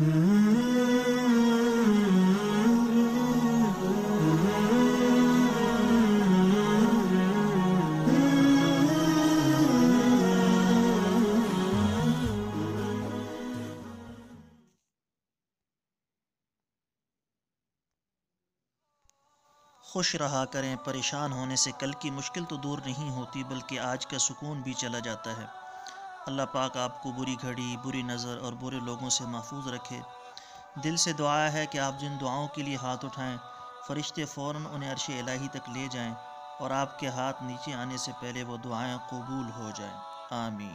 خوش رہا کریں، پریشان ہونے سے کل کی مشکل تو دور نہیں ہوتی بلکہ آج کا سکون بھی چلا جاتا ہے۔ اللہ پاک آپ کو بری گھڑی، بری نظر اور برے لوگوں سے محفوظ رکھے۔ دل سے دعا ہے کہ آپ جن دعاؤں کے لیے ہاتھ اٹھائیں، فرشتے فوراً انہیں عرش الہی تک لے جائیں اور آپ کے ہاتھ نیچے آنے سے پہلے وہ دعائیں قبول ہو جائیں۔ آمین۔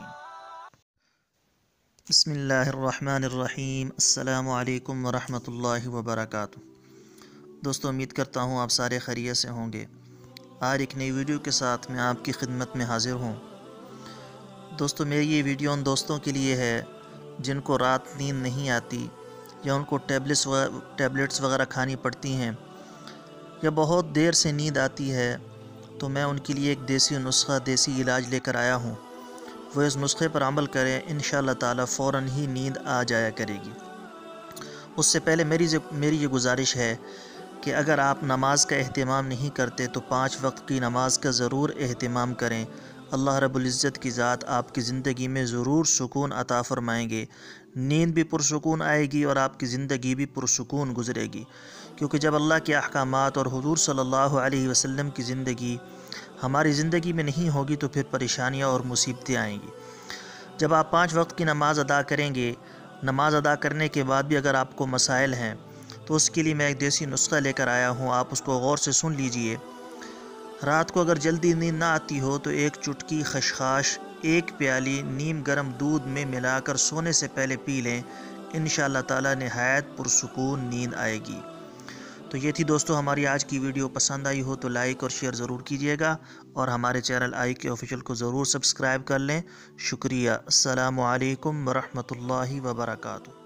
بسم اللہ الرحمن الرحیم۔ السلام علیکم ورحمۃ اللہ وبرکاتہ۔ دوستو، امید کرتا ہوں آپ سارے خیریت سے ہوں گے۔ آج ایک نئی ویڈیو کے ساتھ میں آپ کی خدمت میں حاضر ہوں۔ دوستو، میری یہ ویڈیو ان دوستوں کے لیے ہے جن کو رات نیند نہیں آتی، یا ان کو ٹیبلٹس وغیرہ کھانی پڑتی ہیں، یا بہت دیر سے نیند آتی ہے، تو میں ان کے لیے ایک دیسی نسخہ، دیسی علاج لے کر آیا ہوں۔ وہ اس نسخے پر عمل کریں، انشاءاللہ تعالی فوراً ہی نیند آ جایا کرے گی۔ اس سے پہلے میری یہ گزارش ہے کہ اگر آپ نماز کا اہتمام نہیں کرتے تو 5 وقت کی نماز کا ضرور اہتمام کریں۔ اللہ رب العزت کی ذات آپ کی زندگی میں ضرور سکون عطا فرمائیں گے۔ نیند بھی پرسکون آئے گی اور آپ کی زندگی بھی پرسکون گزرے گی، کیونکہ جب اللہ کے احکامات اور حضور صلی اللہ علیہ وسلم کی زندگی ہماری زندگی میں نہیں ہوگی تو پھر پریشانیاں اور مصیبتیں آئیں گی۔ جب آپ 5 وقت کی نماز ادا کریں گے، نماز ادا کرنے کے بعد بھی اگر آپ کو مسائل ہیں تو اس کے لیے میں ایک دیسی نسخہ لے کر آیا ہوں، آپ اس کو غور سے سن لیجئے۔ رات کو اگر جلدی نیند نہ آتی ہو تو ایک چٹکی خشخاش 1 پیالی نیم گرم دودھ میں ملا کر سونے سے پہلے پی لیں، انشاءاللہ تعالی نہایت پرسکون نیند آئے گی۔ تو یہ تھی دوستو ہماری آج کی ویڈیو۔ پسند آئی ہو تو لائک اور شیئر ضرور کیجیے گا، اور ہمارے چینل IK آفیشیل کو ضرور سبسکرائب کر لیں۔ شکریہ۔ السلام علیکم ورحمۃ اللہ وبرکاتہ۔